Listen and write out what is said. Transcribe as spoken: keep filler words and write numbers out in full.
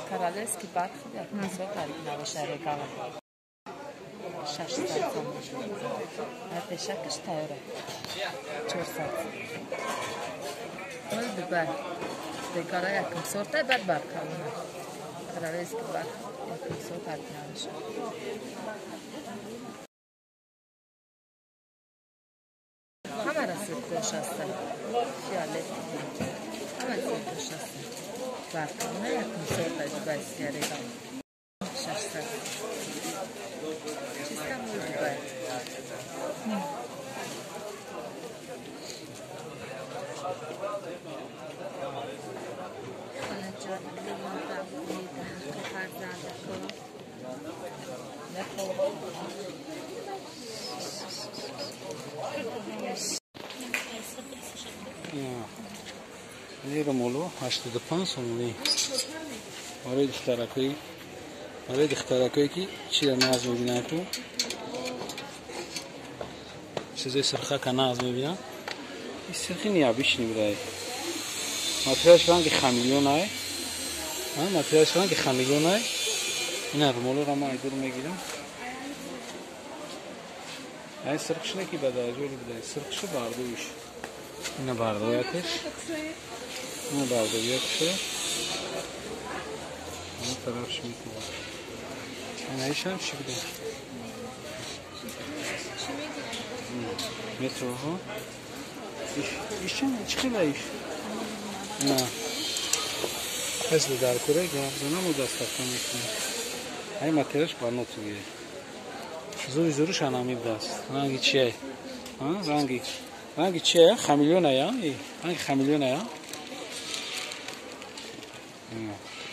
Королевский бархат, як высокая, навыша регала. шестьсот сомов. Это шакаш тайра. четыреста. Ой, дубай. Регала, як высокая, бад бархална. Королевский бархат, як высокая, навыша. Hamara sıkıyor şahsen. Fiyalet. Hamara sıkıyor şahsen. Barkına yakın sohbet Dubai yarıdan. Şahsen. İstanbul Dubai. Лера моло هشتاد و پنج سومی. برای دخترکایی برای دخترکایی که چی را ناز می‌بینن تو چیزای سرخه که ناز می‌بینن این سرخی نیابیش نمی‌رای ماتریالش فلان که خمیلیون های ماتریالش فلان که خمیلیون های این رو مولو را ما ایدور میگیرم این سرخش نکی بده جوری بده سرخش باردویش اینه باردویتش اینه باردویتشه این طرفش میکنه این ایش هم چی بده مترو ها ایش چی خیلی ایش نه حسد در کره گرفزنم و دست افتا میکنه این ماتریالش بانوتو گیره زوی زوروش انامیب دست رنگی چیه رنگی رنگی چیه خمیلیون ها رنگی خمیلیون ها